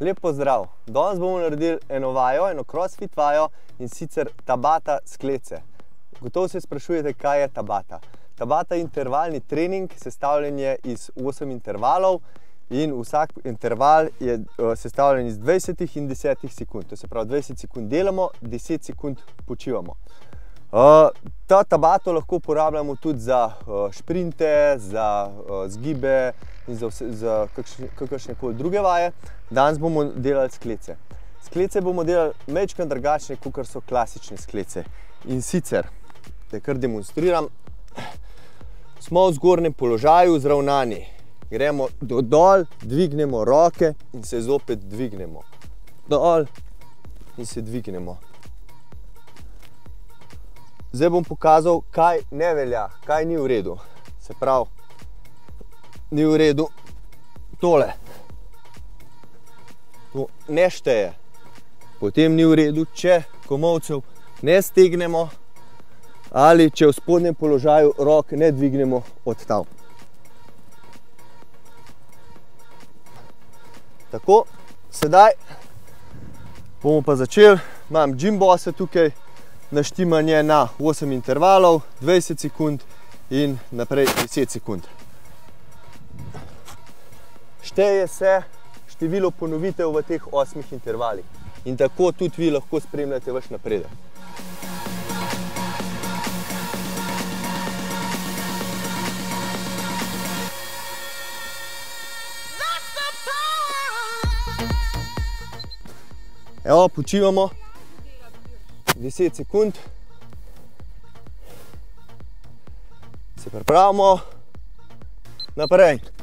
Lep pozdrav! Danes bomo naredili eno vajo, eno crossfit vajo in sicer Tabata sklece. Gotovo se sprašujete, kaj je Tabata. Tabata je intervalni trening, sestavljen je iz 8 intervalov in vsak interval je sestavljen iz 20 in 10 sekund. To se pravi, 20 sekund delamo, 10 sekund počivamo. Ta Tabato lahko uporabljamo tudi za šprinte, za zgibe in za kakršne koli druge vaje. Danes bomo delali sklece. Sklece bomo delali majčkeno drugačne, kakor so klasične sklece. In sicer, da kar demonstriram, smo v zgornjem položaju zravnani. Gremo dol, dvignemo roke in se zopet dvignemo. Dol in se dvignemo. Zdaj bom pokazal, kaj ne velja, kaj ni v redu. Se pravi, ni v redu tole. To ne šteje. Potem ni v redu, če komolcev ne stegnemo ali če v spodnjem položaju rok ne dvignemo od tam. Tako, sedaj bomo pa začeli. Imam Gymbosse tukaj, naštimanje na 8 intervalov, 20 sekund in naprej 10 sekund. Šteje se število ponovitev v teh 8 intervalih in tako tudi vi lahko spremljate vaš napredek. Evo, počivamo 10 sekund, se pripravimo naprej.